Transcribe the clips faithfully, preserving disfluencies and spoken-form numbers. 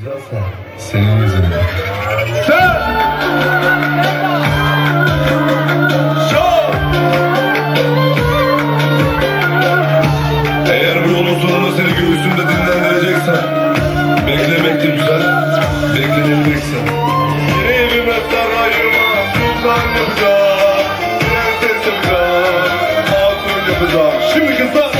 Senin yüzünden. Sen! Şov! Eğer bu yolun sonunda seni göğsümde dinlendireceksen, beklemek de güzel, beklenilmekse. Yeni evime sarayıma sultan yapacağım, prenses yapacağım, hatun yapacağım. Şimdi kızlar!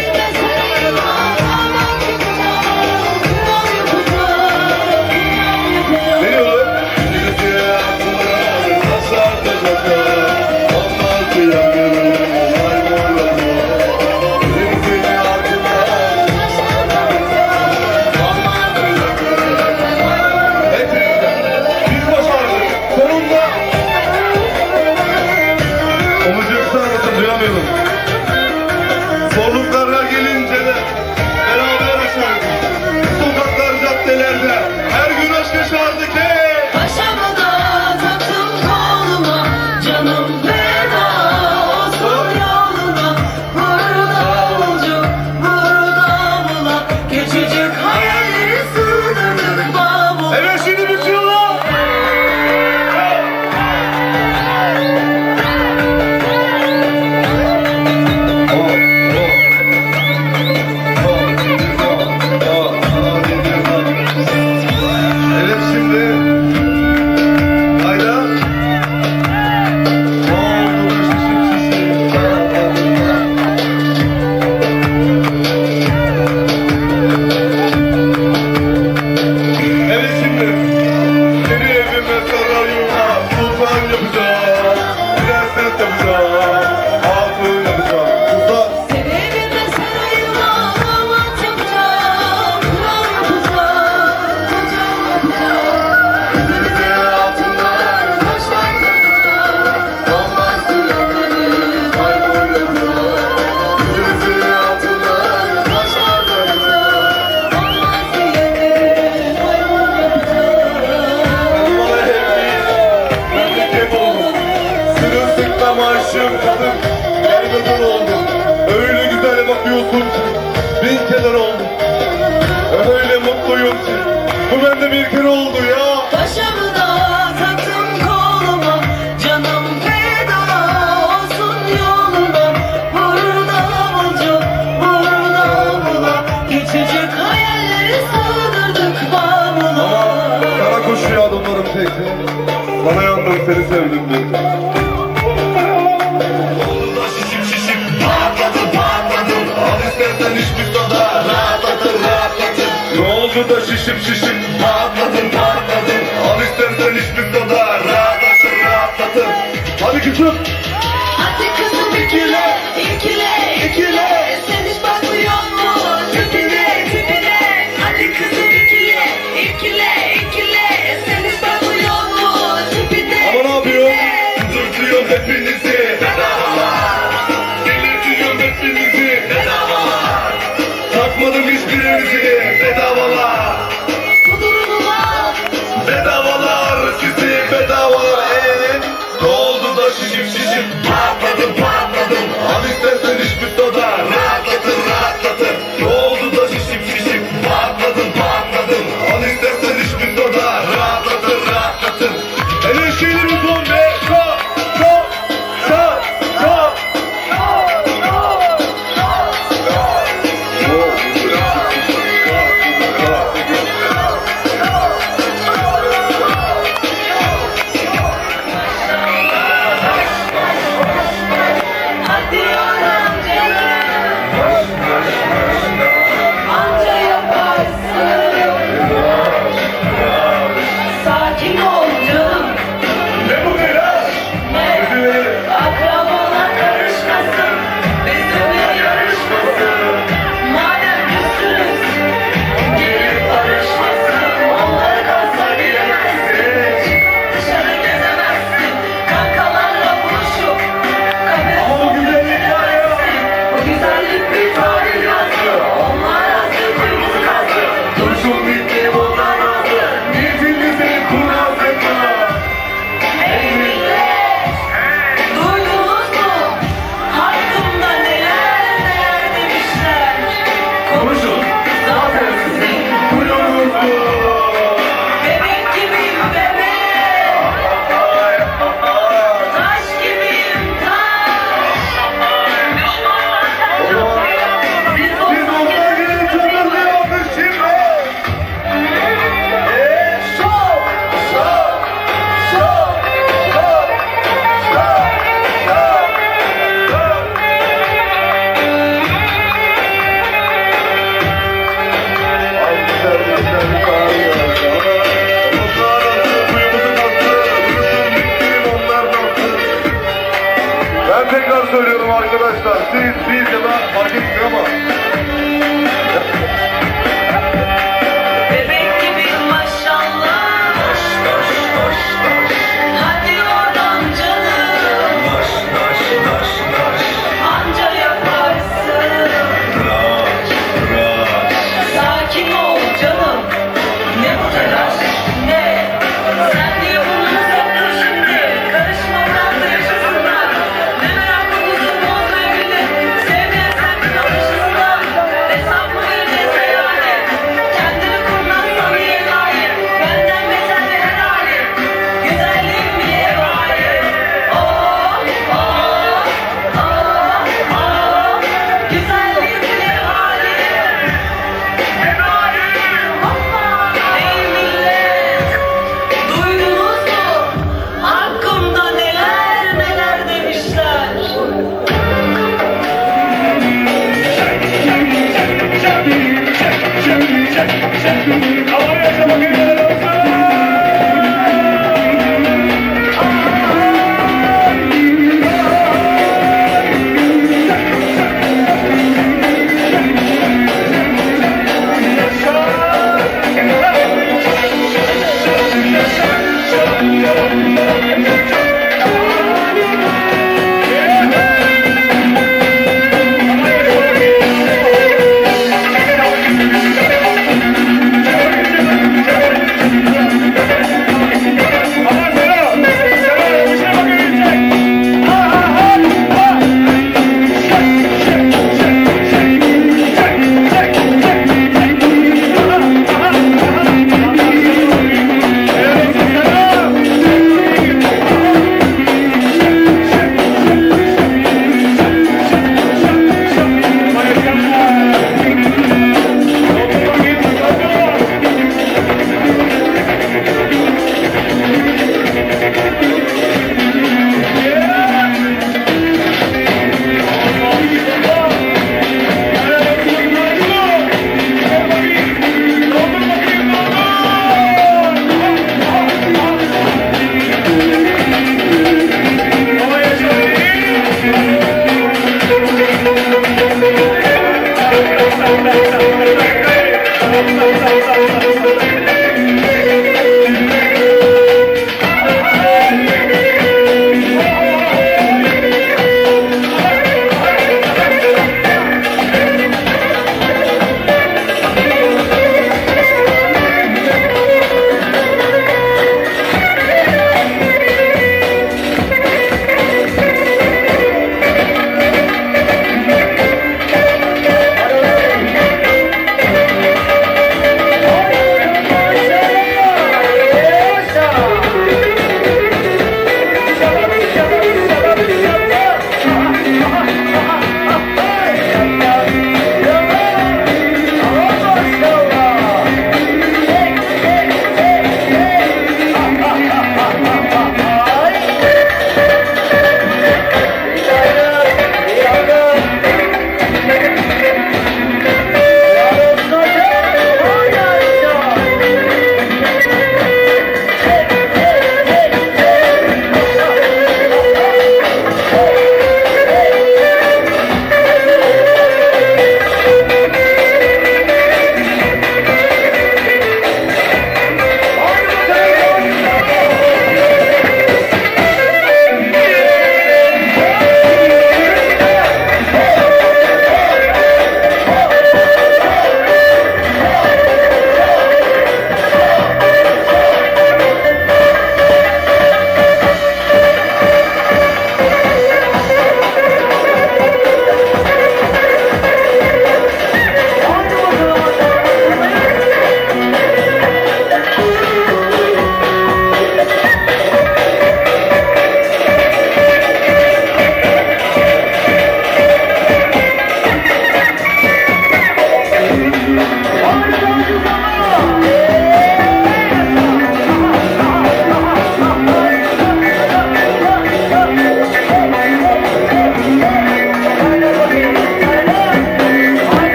Zorluklara gelince de beraber yaşardık. Sokaklar, caddelerde her gün aşk yaşardık. Hey! Paşamı da taktım koluma, canım feda olsun yoluna. Burada olcu, burada bula, küçücük hayalleri sığdırdık bavula. Evet, şimdi bitiyor lan! Bin keder oldu. Öyle mutluyum ki bu bende bir kere oldu ya. Paşamı da taktım koluma, canım feda olsun yoluna. Burada olcu, burada bula, küçücük hayalleri sığdırdık bavula. Sana koşuyor adımlarım tekrar. Sana yandım, seni sevdim diye. Ne oldu da şişip şişip patladın patladın. Al istersen hiçbir kadar rahatlatır rahatlatır. Hadi kızım. Hadi kızım ikile, ikile, ikile. Sen hiç bakmıyor mu tipine, tipine? Hadi kızım ikile, ikile, ikile. Sen hiç bakmıyor mu tipine? Ama ne yapıyor? Kızırtıyor hepinizi bedava. Delirtiyor hepinizi bedava. Takmadım hiçbirinizi bedavalar. Bu durumuma arkadaşlar. Siz, biz ya da fark etmiyor ama. Bebek gibi maşallah. Taş taş taş taş. Hadi oradan canım. Taş taş taş taş. Anca yaparsın. Raş raş. Sakin ol canım. Ne bu telaş? Ne? Sen diye burnumuz yoktur şimdi. Karışma bırak da yaşasınlar. Ne meraklı kuzum oldu evine. Sevmeyen sen bir alışsınlar. Hesabı vereceğiz herhalde. Kendini kurnazsan niye layık? Benden beterli her hali. Güzelliğim bile vali. Oh oh oh oh. Güzelliğim bile vali. Ey millet, duydunuz mu? Hakkımda neler neler demişler. Havaya bakın.